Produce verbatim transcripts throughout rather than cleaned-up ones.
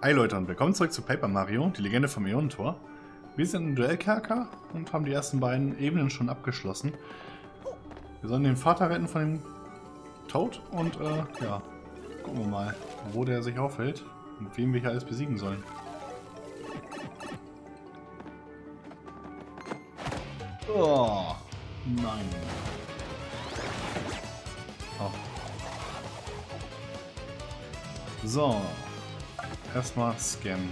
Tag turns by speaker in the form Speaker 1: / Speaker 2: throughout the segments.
Speaker 1: Hi Leute und willkommen zurück zu Paper Mario, die Legende vom Äonentor. Wir sind im Duellkerker und haben die ersten beiden Ebenen schon abgeschlossen. Wir sollen den Vater retten von dem Toad und äh, ja, gucken wir mal, wo der sich aufhält und wen wir hier alles besiegen sollen. Oh, nein. Oh. So. Erstmal scannen.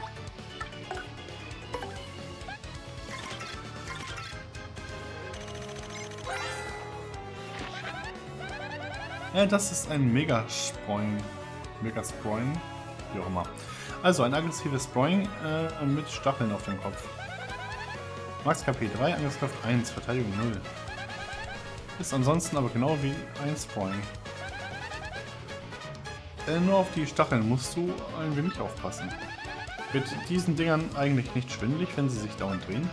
Speaker 1: Ja, das ist ein Megasproing. Megasproing. Wie auch immer. Also ein aggressives Sproing äh, mit Stacheln auf dem Kopf. Max K P drei, Angriffskraft eins, Verteidigung null. Ist ansonsten aber genau wie ein Sproing. Äh, nur auf die Stacheln musst du ein wenig aufpassen. Wird diesen Dingern eigentlich nicht schwindelig, wenn sie sich dauernd drehen?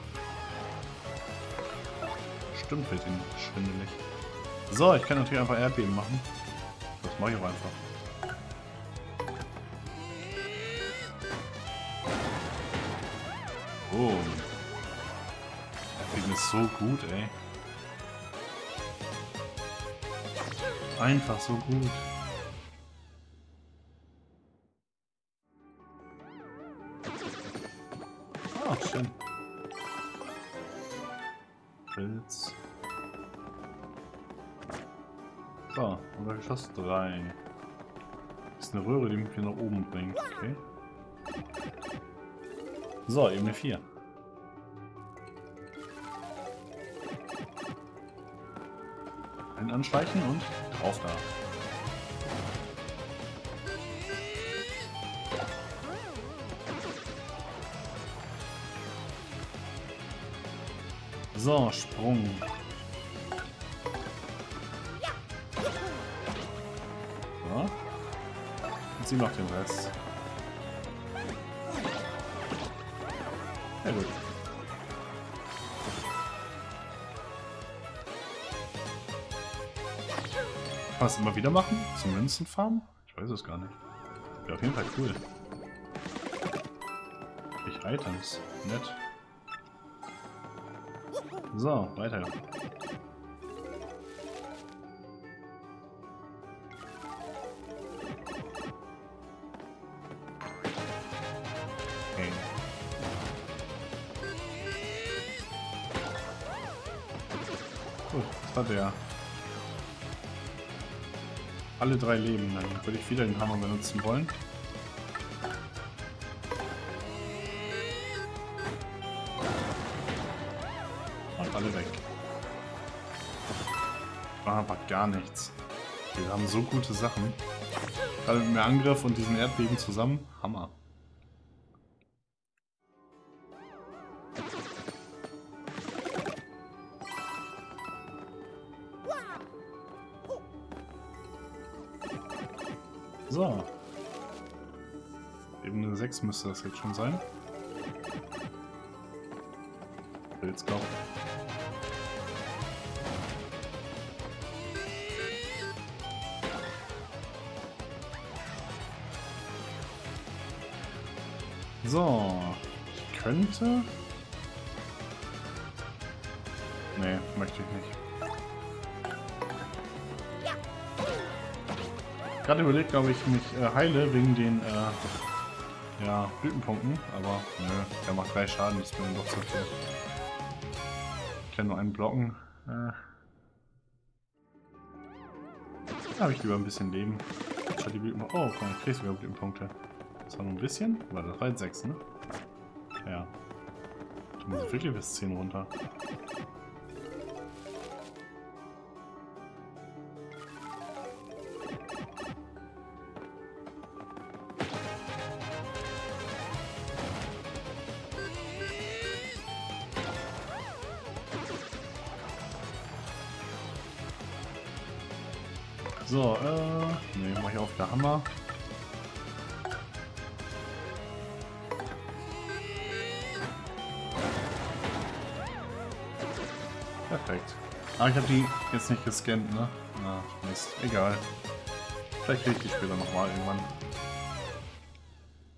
Speaker 1: Stimmt, wird ihnen schwindelig. So, ich kann natürlich einfach Erdbeben machen. Das mache ich auch einfach. Oh. Erdbeben ist so gut, ey. Einfach so gut. Ah, schön. Pilz. So, unser Geschoss drei. Das ist eine Röhre, die mich hier nach oben bringt. Okay. So, Ebene vier. Ein Anschleichen und drauf da. So, Sprung. So. Und sie macht den Rest. Ja gut. Kann man es immer wieder machen? Zum Münzenfarmen? Ich weiß es gar nicht. Wäre auf jeden Fall cool. Ich Items. Nett. So, weiter. Okay. Gut, das war der. Alle drei Leben, dann würde ich wieder den Hammer benutzen wollen. Alle weg. War aber gar nichts. Wir haben so gute Sachen. Gerade mit dem Angriff und diesen Erdbeben zusammen. Hammer. So. Ebene sechs müsste das jetzt schon sein. Jetzt glaube ich. So, ich könnte... Nee, möchte ich nicht. Gerade überlegt, ob ich mich äh, heile wegen den äh, ja, Blütenpunkten, aber nö, der macht drei Schaden, das ist mir dann doch zu viel. Ich kann nur einen blocken. Äh, da habe ich lieber ein bisschen Leben. Die Blüten oh, komm, ich krieg sogar Blütenpunkte. Das war nur ein bisschen? Weil das war jetzt sechs, ne? Ja. Du musst wirklich bis zehn runter. So, äh, ne, mach ich auf der Hammer. Perfekt. Ah, ich habe die jetzt nicht gescannt, ne? Na, Mist. Egal. Vielleicht kriege ich die später nochmal irgendwann.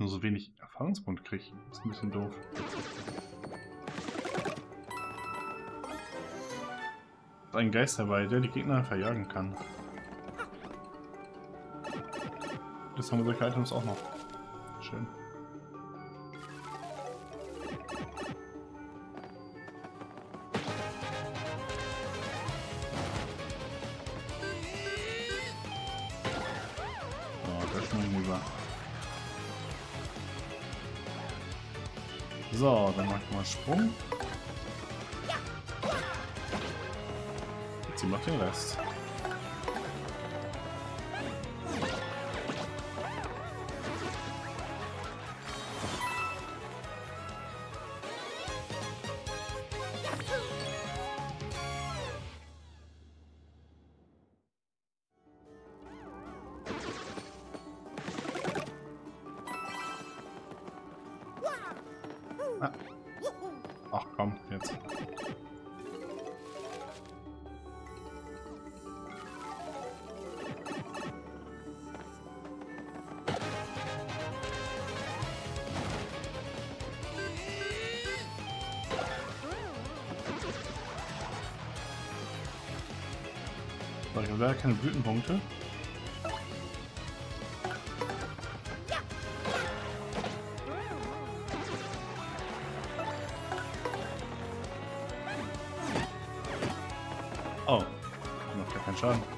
Speaker 1: nur so wenig Erfahrungspunkte kriege. Das ist ein bisschen doof. Ist ein Geist dabei, der die Gegner verjagen kann. Jetzt haben wir solche Items auch noch. Schön. So, dann machen wir mal Sprung. Jetzt ziehen wir den Rest. Ah. Ach komm, jetzt. So, ich habe leider keine Blütenpunkte. Oh, macht ja keinen Schaden.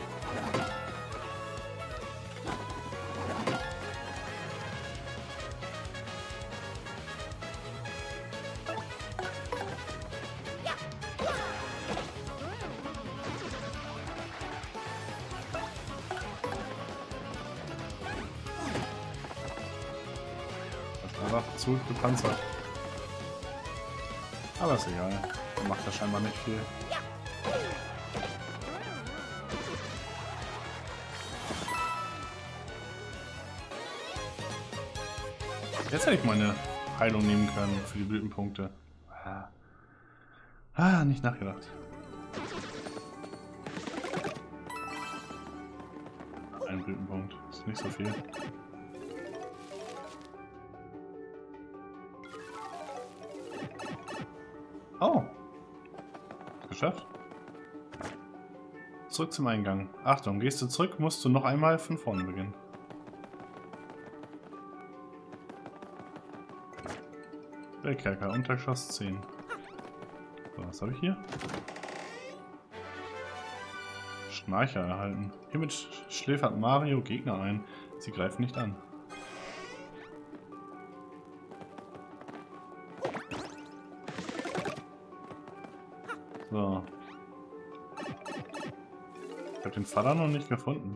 Speaker 1: Einfach zu gepanzert. Aber ist egal. Macht ja scheinbar nicht viel. Jetzt hätte ich meine Heilung nehmen können für die Blütenpunkte. Ah, ah nicht nachgedacht. Ein Blütenpunkt, ist nicht so viel. Oh, geschafft. Zurück zum Eingang. Achtung, gehst du zurück, musst du noch einmal von vorne beginnen. Wellkerker, Untergeschoss zehn. So, was habe ich hier? Schnarcher erhalten. Hiermit schläfert Mario Gegner ein. Sie greifen nicht an. So. Ich habe den Vater noch nicht gefunden.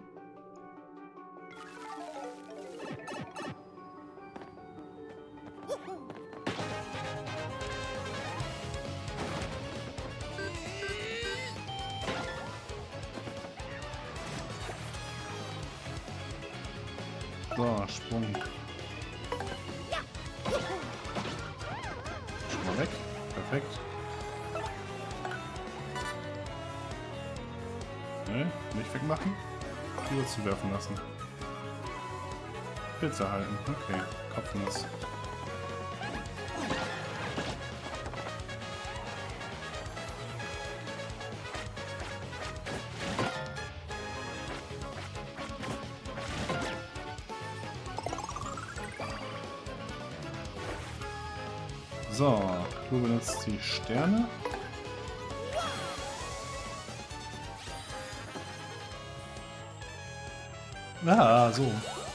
Speaker 1: So, Sprung. Schon mal weg. Perfekt. Ne, nicht wegmachen. Wieder zuwerfen lassen. Pizza halten. Okay, Kopfnuss. So, du benutzt die Sterne. Ah, so.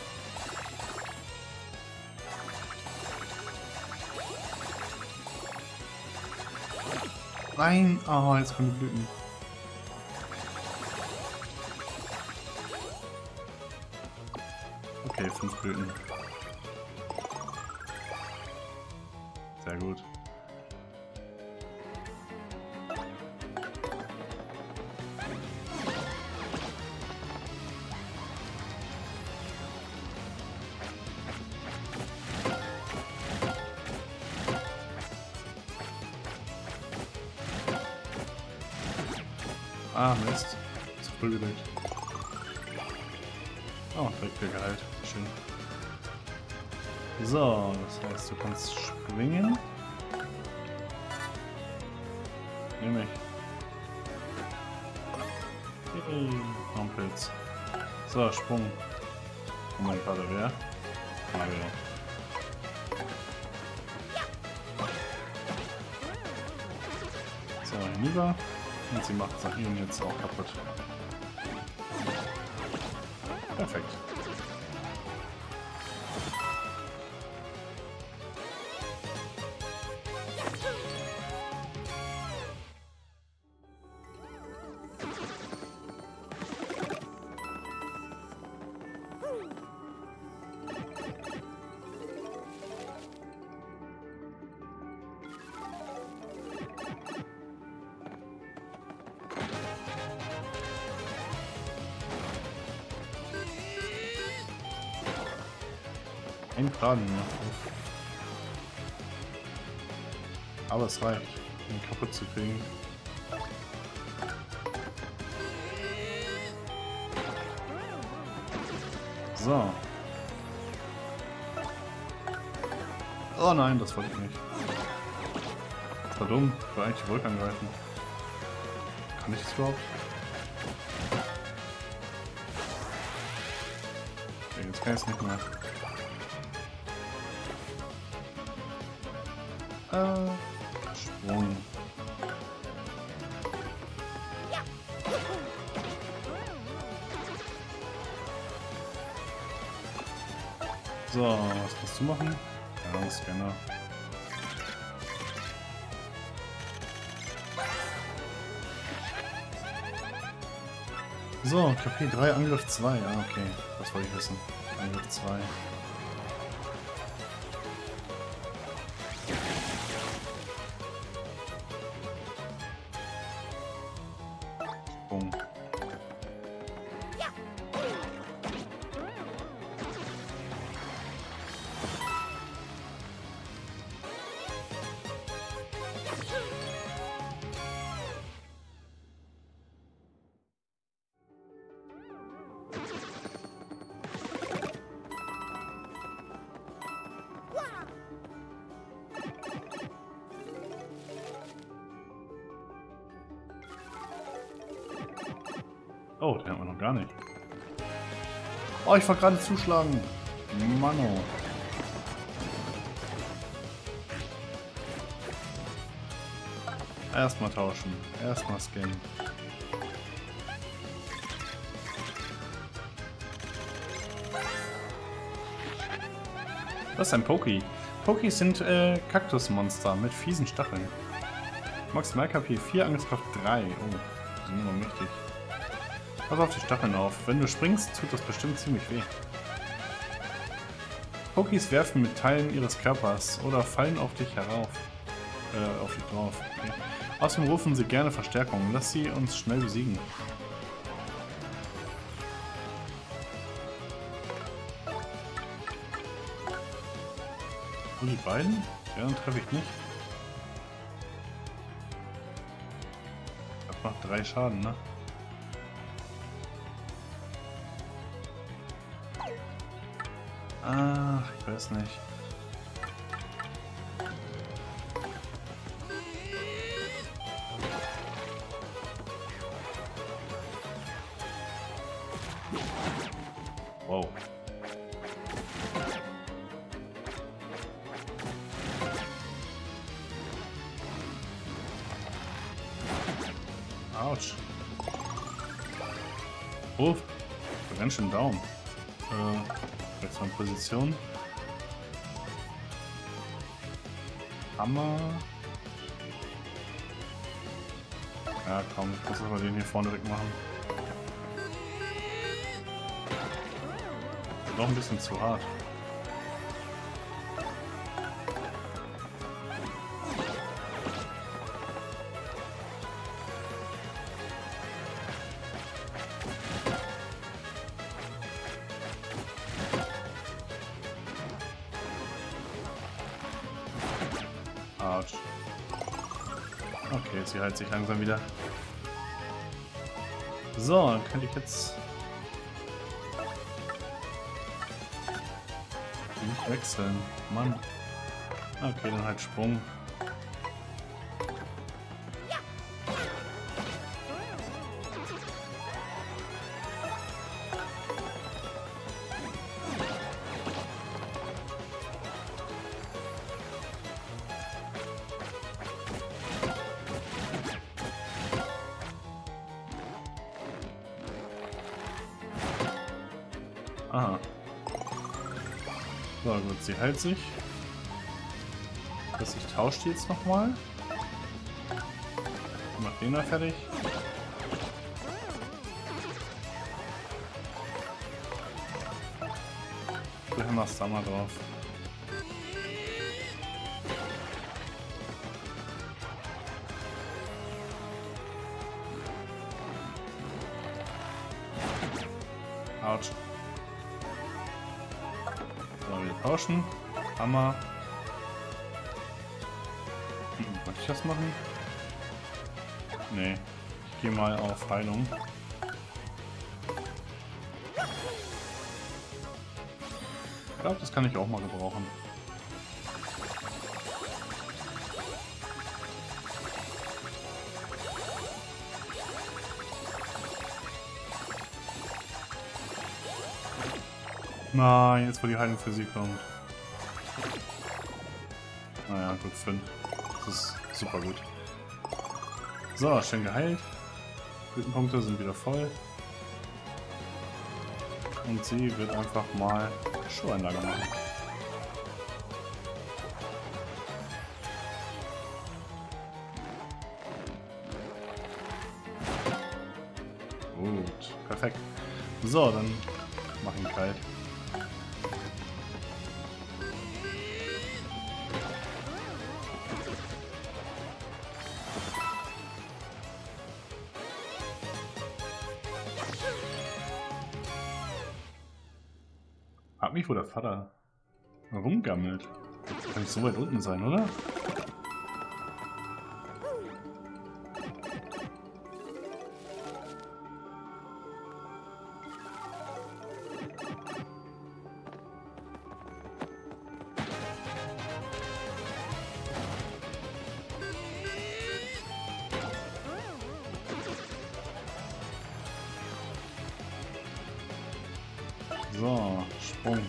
Speaker 1: Nein! Oh, jetzt kommen die Blüten. Okay, fünf Blüten. Sehr gut. Ah, Mist. Zu früh gedrückt. Oh, direkt wieder geheilt. Schön. So, das heißt, du kannst springen. Nehme ich. Hey, noch ein Pilz. So, Sprung. Moment, warte, wer? Mario. So, hinüber. Und sie macht Sachen jetzt auch kaputt. Perfekt. Ein Schaden nur. Aber es reicht, ihn kaputt zu kriegen. So. Oh nein, das wollte ich nicht. Das war dumm. Ich wollte eigentlich die Wolke angreifen. Kann ich das überhaupt? Okay, jetzt kann ich es nicht mehr. Äh, Sprung. So, was musst du machen? Ja, Scanner. So, K P drei, Angriff zwei. Ah, okay. Das wollte ich wissen. Angriff zwei. Sprung. Oh, den haben wir noch gar nicht. Oh, ich wollte gerade zuschlagen. Mano. Erstmal tauschen. Erstmal scannen. Was ist ein Poki? Pokis sind äh, Kaktusmonster mit fiesen Stacheln. Maximal K P vier, Angriffskraft drei. Oh, die sind immer mächtig. Pass auf die Stacheln auf. Wenn du springst, tut das bestimmt ziemlich weh. Pokis werfen mit Teilen ihres Körpers oder fallen auf dich herauf. Äh, auf dich drauf. Okay. Außerdem rufen sie gerne Verstärkung. Lass sie uns schnell besiegen. Oh, die beiden? Ja, dann treffe ich nicht. Das macht drei Schaden, ne? Ach, ich weiß nicht. Wow. Autsch. Oh, ganz schön down. Äh, jetzt mal Position. Hammer. Ja, komm, ich muss aber den hier vorne weg machen. Noch ein bisschen zu hart. Autsch. Okay, sie heilt sich langsam wieder. So, dann könnte ich jetzt... Nicht wechseln. Mann. Okay, dann halt Sprung. Aha. So, gut, sie hält sich. Das ich tausche die jetzt nochmal. Mach den da fertig. Du hämmerst da mal drauf. Autsch. So, wir tauschen. Hammer. Hm, wollte ich das machen? Nee. Ich gehe mal auf Heilung. Ich glaube, das kann ich auch mal gebrauchen. Nein, jetzt wo die Heilung für sie kommt. Naja, gut, fünf. Das ist super gut. So, schön geheilt. Blütenpunkte sind wieder voll. Und sie wird einfach mal Schuheinlage machen. Gut, perfekt. So, dann mach ihn kalt. Frag mich, wo der Vater rumgammelt. Kann nicht so weit unten sein, oder? So, Sprung.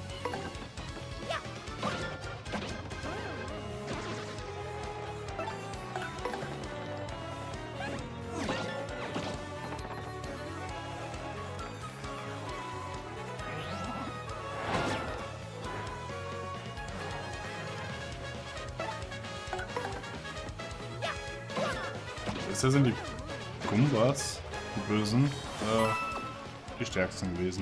Speaker 1: Bisher sind die Gumbas, die Bösen, äh, die stärksten gewesen.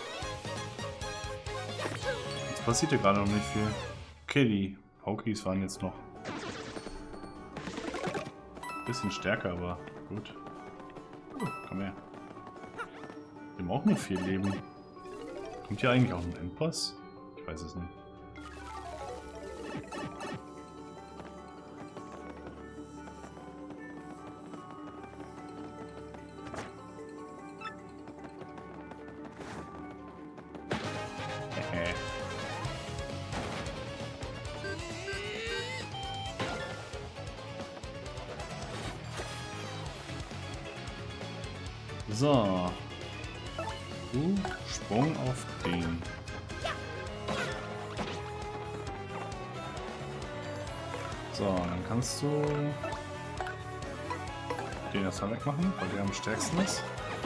Speaker 1: Passiert hier gerade noch nicht viel. Okay, die Paukis waren jetzt noch ein bisschen stärker, aber gut. Oh, komm her. Die haben auch nur vier Leben. Kommt hier eigentlich auch ein Endboss? Ich weiß es nicht. So. Du, Sprung auf den. So, dann kannst du den erstmal wegmachen, weil der am stärksten ist.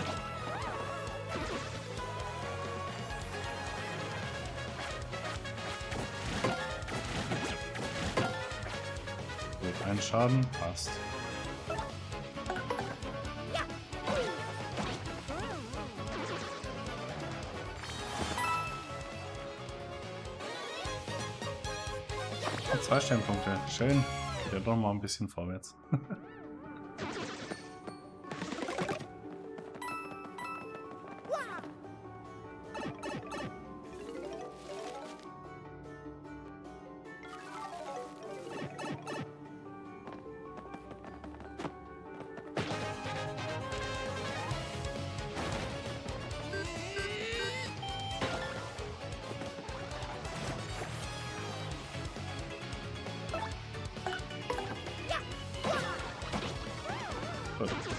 Speaker 1: Gut, ein Schaden, passt. Zwei Sternpunkte. Schön. Geht ja doch mal ein bisschen vorwärts.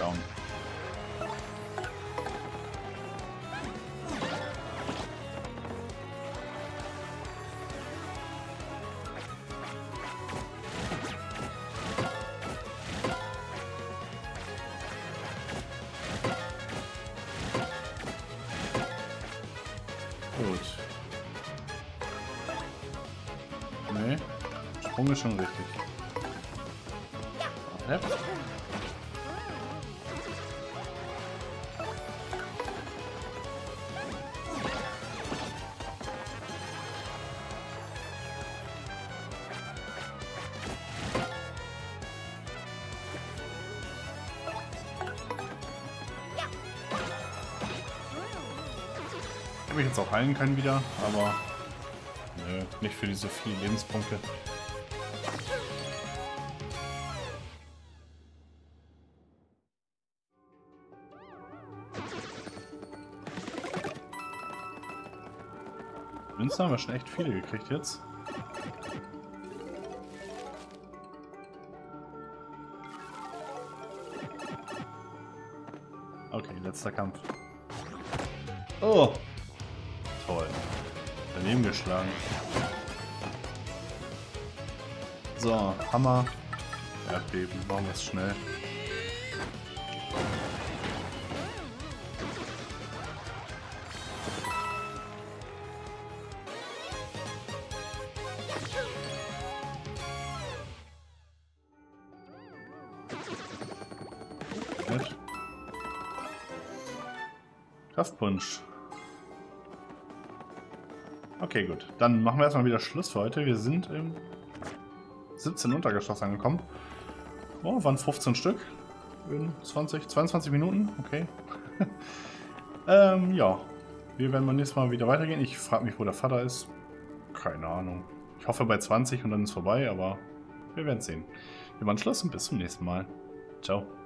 Speaker 1: Down. Gut. Nee. Sprung ist schon richtig. Ja. Ich hätte mich jetzt auch heilen können wieder, aber nö, nicht für diese vielen Lebenspunkte. Münzen haben wir schon echt viele gekriegt jetzt. Okay, letzter Kampf. Oh! Toll. Daneben geschlagen. So, Hammer. Erdbeben, bauen wir es schnell. Gut. Kraftpunsch. Okay, gut. Dann machen wir erstmal wieder Schluss für heute. Wir sind im siebzehnten Untergeschoss angekommen. Oh, waren fünfzehn Stück. In zwanzig, zweiundzwanzig Minuten. Okay. ähm, ja. Wir werden beim nächsten Mal wieder weitergehen. Ich frage mich, wo der Vater ist. Keine Ahnung. Ich hoffe bei zwanzig und dann ist vorbei, aber wir werden sehen. Wir machen Schluss und bis zum nächsten Mal. Ciao.